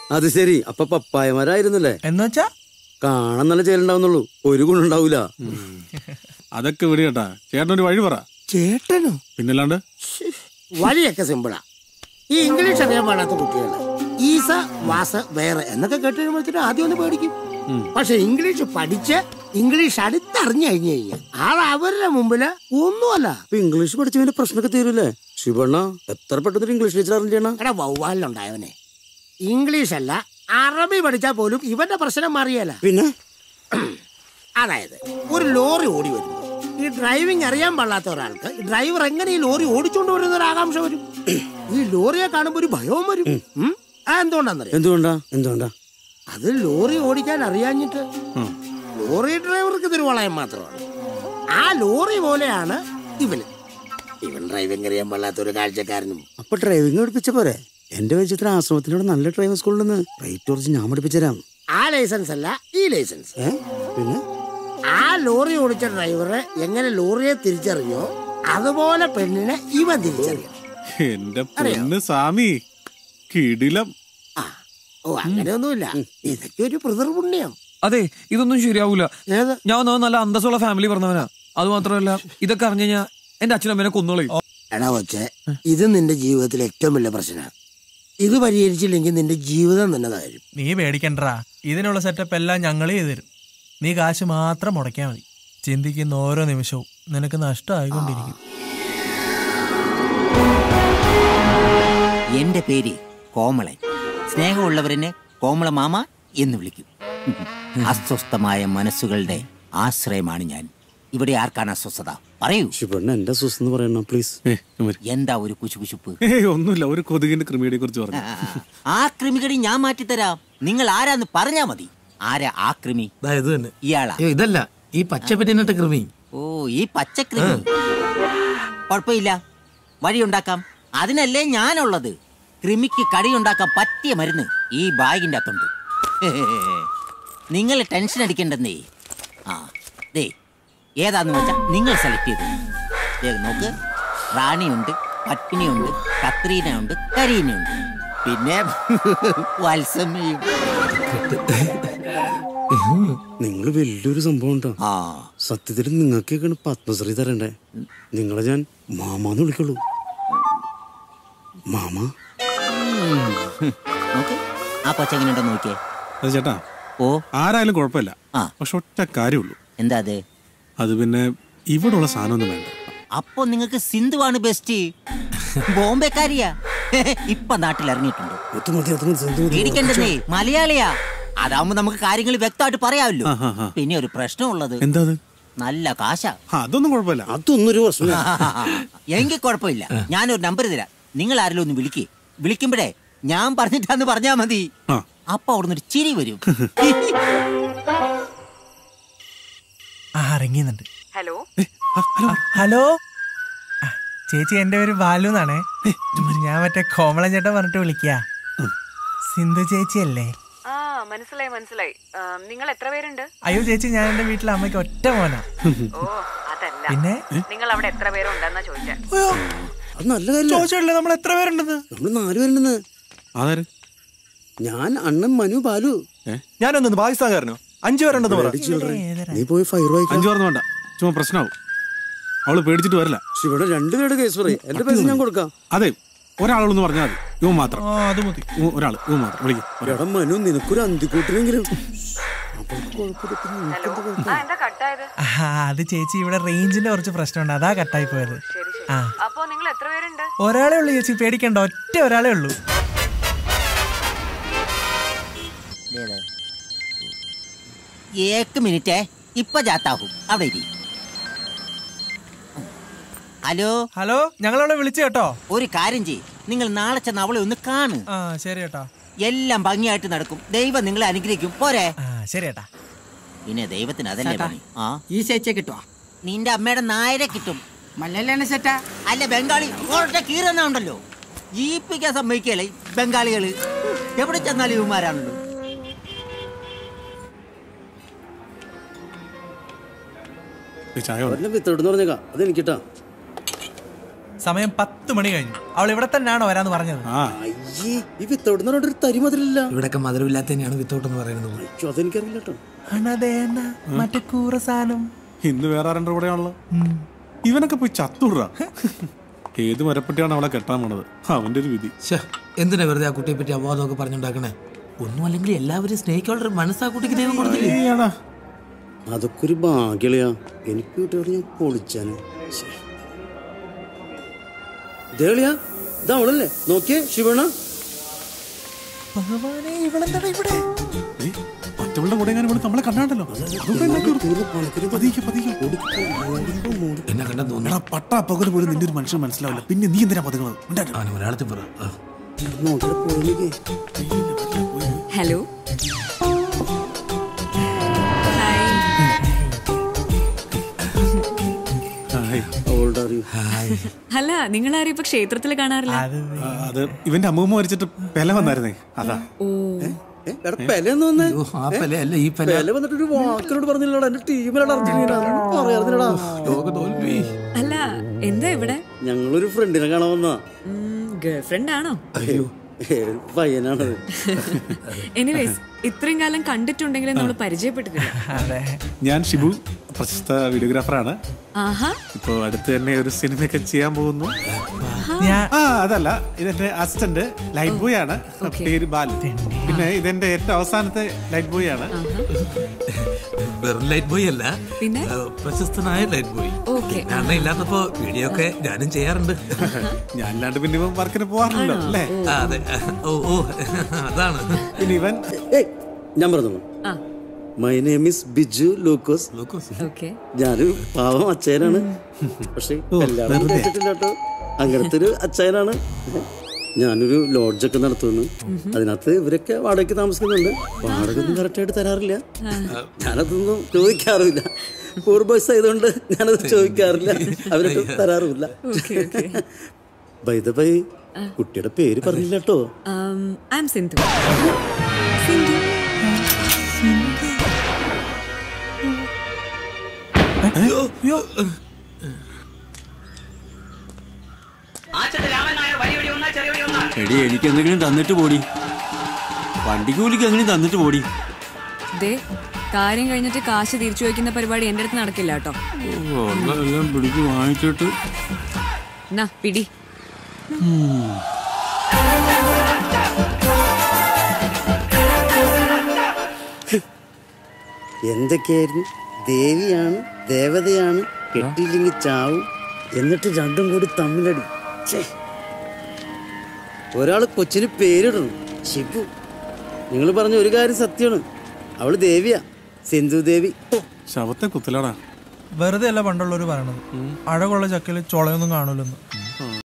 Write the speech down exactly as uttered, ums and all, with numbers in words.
അത് ശരി, അപ്പൊ പപ്പായമാരായിരുന്നല്ലേ? എന്നുവെച്ചാ കാണാൻ നല്ല ചേലുണ്ടാവുന്നുള്ളൂ, ഒരു ഗുണുണ്ടാവൂല. അതൊക്കെ വിടി കേട്ടാ. ചേട്ടനൊരു വഴി പറ. ചേട്ടനോ? പിന്നല്ലാണ്ട് വഴിയൊക്കെ സിമ്പിളാ. ഈ ഇംഗ്ലീഷ് അറിയാൻ പാടാത്ത കുട്ടികള് ഈസ വാസ വേറെ എന്നൊക്കെ കേട്ട് കഴിയുമ്പോഴത്തേനും ആദ്യം ഒന്ന് പേടിക്കും. പക്ഷെ ഇംഗ്ലീഷ് പഠിച്ച് ഇംഗ്ലീഷ് അടുത്തറിഞ്ഞു കഴിഞ്ഞു കഴിഞ്ഞാൽ അത് അവരുടെ മുമ്പില് ഒന്നുമല്ല. ഇംഗ്ലീഷ് പഠിച്ചതിന്റെ പ്രശ്നമൊക്കെ തീരൂലേ? ശിവണ്ണ എത്ര പെട്ടെന്ന് ഇംഗ്ലീഷ് ടീച്ചർ അറിഞ്ഞാ? എടാ വവ്വാലിലുണ്ടായവനെ ഇംഗ്ലീഷ് അല്ല അറബി പഠിച്ചാൽ പോലും ഇവന്റെ പ്രശ്നം മാറിയല്ല. പിന്നെ അതായത് ഒരു ലോറി ഓടി വരുന്നു, ഈ ഡ്രൈവിംഗ് അറിയാൻ പാടില്ലാത്ത ഒരാൾക്ക് ഈ ഡ്രൈവർ എങ്ങനെ ഈ ലോറി ഓടിച്ചോണ്ട് വരുന്ന ഒരു ആകാംക്ഷ വരും. ഈ ലോറിയെ കാണുമ്പോ ഒരു ഭയവും വരും. ആ എന്തുകൊണ്ടാന്നറിയാം? എന്തുകൊണ്ടാ എന്തുകൊണ്ടാ അത് ലോറി ഓടിക്കാൻ അറിയാഞ്ഞിട്ട്. ലോറി ഡ്രൈവർക്ക് ഇതൊരു വളയം മാത്രമാണ്. ആ ലോറി പോലെയാണ് ഇവന്. ഇവൻ ഡ്രൈവിംഗ് അറിയാൻ പാടില്ലാത്ത ഒരു കാഴ്ചക്കാരനും. അപ്പൊ ഡ്രൈവിംഗ് പഠിപ്പിച്ച പോരെ? എന്റെ വെച്ചിട്ട് ആശ്രമത്തിനോട് നല്ല ഡ്രൈവിംഗ് സ്കൂളിൽ റേറ്റ് കുറച്ച് ഞാൻ പഠിപ്പിച്ചുതരാം. ആ ലൈസൻസ് അല്ല ഈ ലൈസൻസ്. പിന്നെ ആ ലോറി ഓടിച്ച ഡ്രൈവറെ എങ്ങനെ ലോറിയെ തിരിച്ചറിഞ്ഞോ അതുപോലെ പെണ്ണിനെ ഇവൻ തിരിച്ചറിയണം. എന്റെ പൊന്ന് സ്വാമി കിടിലം. ഓ അങ്ങനെയൊന്നുമില്ല, ഇതൊക്കെ ഒരു പിതൃപുണ്യം. അതെ, ഇതൊന്നും ശരിയാവൂല. ഞാൻ നല്ല അന്തസ്സുള്ള ഫാമിലി പറഞ്ഞവനാ. അത് മാത്രമല്ല ഇതൊക്കെ അറിഞ്ഞു കഴിഞ്ഞാൽ എന്റെ അച്ഛനമ്മേനെ കൊന്നോളി. എടാ കൊച്ചെ, ഇത് നിന്റെ ജീവിതത്തിലെ ഏറ്റവും വലിയ പ്രശ്നമാണ്. ഇത് പരിഹരിച്ചില്ലെങ്കിൽ നിന്റെ ജീവിതം തന്നെ തകരും. നീ പേടിക്കണ്ടാ, ഇതിനുള്ള സെറ്റപ്പ് എല്ലാം ഞങ്ങൾ ചെയ്തു തരും. നീ കാശ് മാത്രം മുടക്കിയാൽ മതി. ചിന്തിക്കുന്ന ഓരോ നിമിഷവും നിനക്ക് നഷ്ടമായിക്കൊണ്ടിരിക്കും. എന്റെ പേര് കോമളൻ. സ്നേഹമുള്ളവരെന്നെ കോമള മാമ എന്ന് വിളിക്കും. അസ്വസ്ഥമായ മനസ്സുകളുടെ ആശ്രയമാണ് ഞാൻ. ഇവിടെ ആർക്കാണ് അസ്വസ്ഥത? പറയൂ. എന്റെ അസ്വസ്ഥ പറയണം പ്ലീസ്. എന്താ ഒരു കുശുകുശുപ്പ്? ഒന്നുമില്ല, ഒരു കൊതുകിന്റെ കൃമിയെ കുറിച്ച് പറഞ്ഞു. ആ കൃമികടി ഞാൻ മാറ്റിത്തരാം. നിങ്ങൾ ആരാന്ന് പറഞ്ഞാ മതി. ആരാ ആ കൃമി? ഇയാളാ? ഇതല്ല, ഈ പച്ചപ്പറ്റിനിട്ട കൃമി. ഓ, ഈ പച്ചക്കൃമി. കുഴപ്പമില്ല, വഴിയുണ്ടാക്കാം. അതിനല്ലേ ഞാനുള്ളത്. കൃമിക്ക് കടിയുണ്ടാക്കാൻ പറ്റിയ മരുന്ന് ഈ ബാഗിന്റെ അകത്തുണ്ട്. നിങ്ങൾ ടെൻഷൻ അടിക്കണ്ടെന്നേ. ആ ദേ, ഏതാന്ന് വെച്ചാൽ നിങ്ങൾ സെലക്ട് ചെയ്തു നോക്ക്. റാണിയുണ്ട്, പത്മിനിയുണ്ട്, കത്രീനയുണ്ട്, കരീനയുണ്ട്, പിന്നെ വത്സമ്മയും. നിങ്ങൾ വലിയൊരു സംഭവം ഉണ്ടോ? സത്യത്തിൽ നിങ്ങൾക്കൊക്കെയാണ് പത്മശ്രീ തരണ്ടേ. നിങ്ങളെ ഞാൻ മാമാന്ന് വിളിക്കുള്ളൂ. മാമ നോക്ക്, ആ പച്ചെങ്ങനെയുണ്ടോ നോക്കിയേ. ചേട്ടാ, ഓ ആരായാലും കുഴപ്പമില്ല, പക്ഷെ ഒറ്റ കാര്യമുള്ളൂ. എന്താ അത്? അത് പിന്നെ ഇവിടെ ഉള്ള സാധനമൊന്നും വേണ്ട. അപ്പൊ നിങ്ങൾക്ക് സിന്ധുവാണ് ബെസ്റ്റ്. ബോംബെക്കാരിയാ, ഇപ്പൊ നാട്ടിൽ ഇറങ്ങിയിട്ടുണ്ട്. പേടിക്കണ്ടേ, മലയാളിയാ. അതാവുമ്പോ നമുക്ക് കാര്യങ്ങൾ വ്യക്തമായിട്ട് പറയാമല്ലോ. പിന്നെ ഒരു പ്രശ്നമുള്ളത്. എന്താ? നല്ല കാശാ. അതൊന്നും കുഴപ്പമില്ല. അതൊന്നും ഒരു പ്രശ്നം. എങ്കിൽ കുഴപ്പമില്ല, ഞാനൊരു നമ്പർ തരാം. നിങ്ങൾ ആരെങ്കിലും ഒന്ന് വിളിക്കേ. വിളിക്കുമ്പോഴേ ഞാൻ പറഞ്ഞിട്ടാന്ന് പറഞ്ഞാ മതി. അപ്പൊ അവിടുന്ന് ഒരു ചിരി വരും. ഇറങ്ങിയുന്നുണ്ട്. ഹലോ ഹലോ ചേച്ചി, എന്റെ പേര് ബാലു എന്നാണേ. ഞാൻ മറ്റേ കോമളൻ ചേട്ടൻ പറഞ്ഞിട്ട് വിളിക്കാ. സിന്ധു ചേച്ചി അല്ലേ? മനസ്സിലായി മനസ്സിലായി. നിങ്ങൾ എത്ര പേരുണ്ട്? അയ്യോ ചേച്ചി, ഞാൻ എന്റെ വീട്ടിലെ അമ്മയ്ക്ക് ഒറ്റ മോനാ. ഓ അതല്ല, പിന്നെ നിങ്ങൾ അവിടെ എത്ര പേരുണ്ടെന്നാ ചോദിച്ചാ. ചോദിച്ചല്ലേ നമ്മൾ എത്ര പേരുണ്ടെന്ന്? നമ്മള് നാലുപേരുണ്ടെന്ന്. ഞാൻ, അണ്ണൻ, മനു, ബാലു. ഞാനൊന്നു പാകിസ്ഥാൻകാരനോ? അഞ്ചു പേരുണ്ടെന്ന് പറ. നീ പോയി ഫയർ വായിക്കാം. അഞ്ചു പേർന്ന് വേണ്ട, ചുമ്മാ പ്രശ്നമാവും. അവള് പേടിച്ചിട്ട് വരില്ല. ഇവിടെ രണ്ടുപേരുടെ കേസ് പറയും. എന്റെ പൈസ ഞാൻ കൊടുക്കാം. അതെ, ഒരാളൊന്ന് പറഞ്ഞാൽ മതി. ഇവ മാത്രം. അത് മതി. ഒരാള് ഇവ മാത്രം വിളിക്കും. എടാ മനു, നിനക്കൊരു അന്തിക്കൂട്ടിനെങ്കിലും. അത് ചേച്ചി, ഇവിടെ റേഞ്ചിന്റെ കുറച്ച് പ്രശ്നമുണ്ട്, അതാ കട്ടായി പോയത്. അപ്പൊ നിങ്ങൾ എത്ര പേരുണ്ട്? ഒരാളെ ഉള്ളു ചേച്ചി, പേടിക്കണ്ട, ഒറ്റ ഒരാളെ ഉള്ളൂ. ഏക്ക് മിനിറ്റേ, ഇപ്പൊ ജാത്താഹും അവിടെ ഇരി. ഹലോ ഹലോ, ഞങ്ങളവിടെ വിളിച്ചു കേട്ടോ. ഒരു കാര്യം ചെയ്യ്, നിങ്ങൾ നാളെ ചെന്ന് അവളെ ഒന്ന് കാണു. ആ ശരി കേട്ടോ. എല്ലാം ഭംഗിയായിട്ട് നടക്കും. ദൈവം നിങ്ങളെ അനുഗ്രഹിക്കും. പോരെ? ശരി ഏട്ടാ. പിന്നെ ദൈവത്തിന് അതല്ലേ പണി. ആ, ഈ ചേച്ചിയെ കിട്ടുവാ? നിന്റെ അമ്മയുടെ നായരെ കിട്ടും. മലയാളിയാണ് ചേട്ടാ. അല്ല, ബംഗാളി കീറുന്ന ഉണ്ടല്ലോ, ജീപ്പിക്കാൻ സമ്മതിക്കല്ലേ ബംഗാളികള്. എവിടെ ചെന്നാലും ഇവന്മാരാണല്ലോ. സമയം പത്ത് മണി കഴിഞ്ഞു. അവൾ ഇവിടെ തന്നെയാണോ വരാന്ന് പറഞ്ഞത്? ഈ വിത്തോട്ട് തരിമതിലില്ല. ഇവിടൊക്കെ മധുരമില്ലാത്ത തന്നെയാണ് വിത്തോട്ട് എന്ന് പറയുന്നത്. അതെനിക്കറിയില്ല കേട്ടോ. മറ്റേ കൂറ സാധനം ഇന്ന് വേറെ ആരുടെ കൂടെയാണല്ലോ. ഇവനൊക്കെ പോയി ചത്തുട. ഏത് മരപ്പെട്ടിയാണ് അവളെ കെട്ടാൻ പോണത്? അവന്റെ ഒരു വിധി. എന്തിനാ വെറുതെ ആ കുട്ടിയെ പറ്റി അവാദമൊക്കെ പറഞ്ഞുണ്ടാക്കണേ? ഒന്നും അല്ലെങ്കിൽ എല്ലാവരും സ്നേഹിക്കാനുള്ള മനസ്സാ കുട്ടിക്ക് ദൈവം കൊടുത്തില്ലേ? അതൊക്കെ ഒരു ഭാഗ്യളയാ. എനിക്ക് കിട്ടിയ ഞാൻ പൊളിച്ചാന്. ദേളിയാ ഇതാവളല്ലേ? നോക്കിയേ ശിവണ. മറ്റവളുടെ കൂടെ ഞാൻ നമ്മളെ കണ്ടാണ്ടല്ലോ. പട്ടാ പകല് പോലും നിന്റെ ഒരു മനുഷ്യൻ മനസ്സിലാവില്ല. പിന്നെ നീ എന്തിനാ പതുങ്ങുന്നത്? മലയാളത്തിൽ പറ. ഹലോ. അല്ല, നിങ്ങൾ ആരും ഇപ്പൊ ക്ഷേത്രത്തിൽ കാണാറില്ല? അത് ഇവന്റെ അമ്മൂമ്മ മരിച്ചിട്ട് പെല വന്നായിരുന്നേ, അതാ. വന്നിട്ടൊരു വാക്കിനോട് പറഞ്ഞില്ലടാ. എന്റെ ടീമിലാണ് അർജന്റീന. അല്ല, എന്താ ഇവിടെ? ഞങ്ങളൊരു ഫ്രണ്ടിനെ കാണാൻ വന്നാ. ഗേൾ ഫ്രണ്ട് ആണോ? പയ്യനാണത്. എനിവേസ്, ഇത്രയും കാലം കണ്ടിട്ടുണ്ടെങ്കിലും നമ്മൾ പരിചയപ്പെട്ടിട്ടില്ല. ഞാൻ ഷിബു, പ്രശസ്ത വീഡിയോഗ്രാഫറാണ്. ഇപ്പൊ അടുത്ത് തന്നെ ഒരു സിനിമയൊക്കെ ചെയ്യാൻ പോകുന്നു. ആ അതല്ല, ഇതെന്റെ അസിസ്റ്റന്റ് ലൈറ്റ് ബോയ് ആണ്, പേര് ബാലു. പിന്നെ ഇതെന്റെ ഏറ്റവും അവസാനത്തെ ലൈറ്റ് ബോയ് ആണ്. വെറും ലൈറ്റ് ബോയ് അല്ല, പിന്നെ പ്രശസ്തനായ ലൈറ്റ് ബോയ്. കാരണം ഇല്ലാത്തപ്പോ വീഡിയോ ഒക്കെ ഞാനും ചെയ്യാറുണ്ട്. ഞാൻ അല്ലാണ്ട് പിന്നെ ഇവൻ വർക്കിന് പോവാറുണ്ടല്ലോ അല്ലേ? അതെ. ഓ ഓ അതാണ്. പിന്നെ ഇവൻ ഞാൻ പറഞ്ഞു, my name is Biju Lukose. ഞാനൊരു പാവം അച്ഛനാണ്. പക്ഷെ എല്ലാവരും കേട്ടിട്ടില്ല കേട്ടോ. അങ്ങനത്തെ ഒരു അച്ഛനാണ്. ഞാനൊരു ലോഡ്ജൊക്കെ നടത്തുന്നു. അതിനകത്ത് ഇവരൊക്കെ വാടകയ്ക്ക് താമസിക്കുന്നുണ്ട്. വാടക ഒന്നും കറക്റ്റായിട്ട് തരാറില്ല. ഞാനതൊന്നും ചോദിക്കാറില്ല. പൂർ ബോയ്സ് ആയതുകൊണ്ട് ഞാനത് ചോദിക്കാറില്ല. അവരൊക്കെ തരാറുമില്ല. ബൈ ദ ബൈ, കുട്ടിയുടെ പേര് പറഞ്ഞില്ല കേട്ടോ. എടി, എനിക്ക് എന്തെങ്കിലും തന്നിട്ട് പോടി. വണ്ടിക്ക് കൂലിക്ക് എന്തെങ്കിലും തന്നിട്ട് പോടി. കാര്യം കഴിഞ്ഞിട്ട് കാശ് തിരിച്ചു വയ്ക്കുന്ന പരിപാടി എന്റെ അടുത്ത് നടക്കില്ല കേട്ടോ. എല്ലാം പിടിച്ച് വാങ്ങിച്ചിട്ട് പിടി. എന്തൊക്കെയായിരുന്നു? ദേവിയാണ്, ദേവതയാണ്, കെട്ടിയില്ലെങ്കിൽ ചാവും, എന്നിട്ട് രണ്ടും കൂടി തമ്മിലടി. ഒരാള് കൊച്ചിന് പേരിടണം, ഷിബു. നിങ്ങൾ പറഞ്ഞ ഒരു കാര്യം സത്യമാണ്. അവള് ദേവിയാ, സിന്ധു ദേവി. ശവത്തെ കുത്തലാടാ. വെറുതെ അല്ല പണ്ടുള്ളവര് പറയണത്, അഴകുള്ള ചക്കയില് ചൊളയൊന്നും കാണൂലെന്ന്.